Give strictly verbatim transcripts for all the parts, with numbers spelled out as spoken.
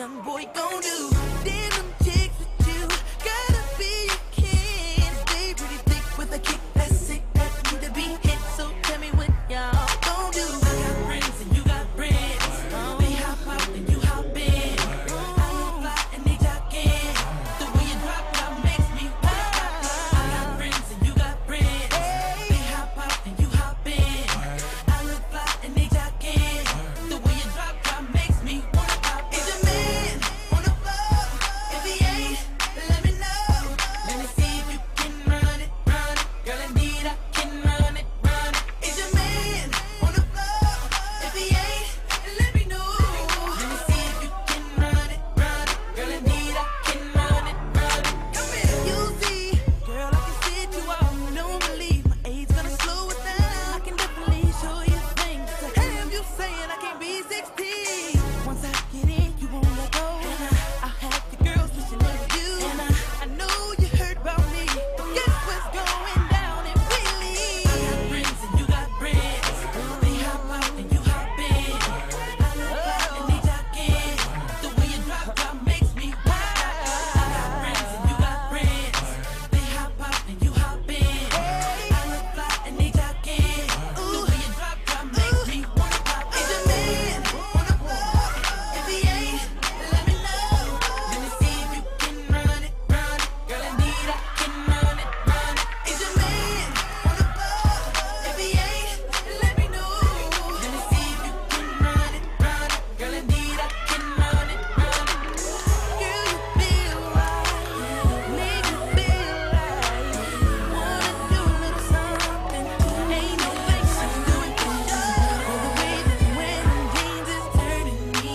young boy gon' do? Damn them chicks with you, gotta be a kid. They pretty thick with a kick that's sick, that need to be hit. So tell me what y'all gon' do. I got friends and you got friends. They hop out and you hop in. I look fly and they jockin'. The way you drop down makes me wild. I got friends and you got friends. They hop out and you hop in. I look fly and they jockin'. The way you drop down makes me wanna pop. Is a man on the floor? If he ain't, let me know. Let me see if you can run it, run it. Girl, indeed I can run it, run it. Is your man on the floor? If he ain't, let me know. Let me see if you can run it, run it. Girl, indeed I can run it, run it. Come here. You see, girl, I can sit you out. Don't believe my age gonna slow it down. I can definitely show you things. Have you saying I can't be sixteen? Once I get in, you won't let go. And I, I have the girls wishing it was you. And I, I know you heard about me. But guess what's going down in Philly? I got friends and you got friends. They hop out and you hop in. I look fly and they jockin'. The way you drop drop makes me wild. I got friends and you got friends. They hop out and you hop in. I look fly and they jockin'. The way you drop drop makes me wanna pop. Is your man on the floor? If he ain't, let me know. Let me see if you can run it, run it. Girl, indeed I can run it, run it. Is your man on the floor? If he ain't, let me know. Let me see if you can run it, run it. Girl, indeed I can run it, run it. Girl, you feel right, make you feel right. Wanna do a little something, ain't no place to do it for sure. The way that you wear them jeans is turning me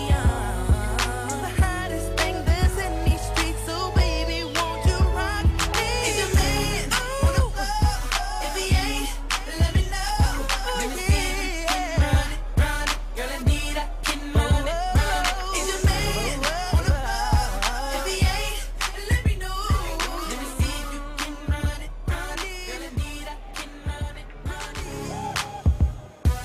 on. The hottest thing that's in these streets, so baby, won't you rock me? Is your man on the floor? If he ain't, let me know. Let me see if you can run it, run it. Girl, indeed I can run it, run it. Is your man on the floor? If he ain't, let me know. Let me see if you can run it, run it. Girl, indeed I can run it, run it.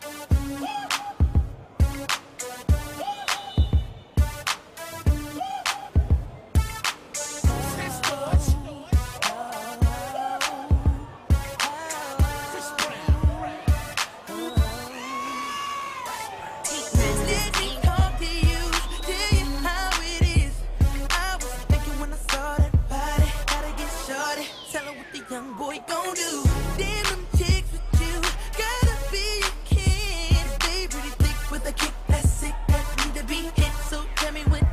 Let me talk to you, tell you how it is. I was thinking when I saw that body, gotta get shorty. Tell her what the young boy gon' do. Damn them chicks with you, gotta be a kid. They pretty thick with a kick that's sick, that need to be hit. So tell me what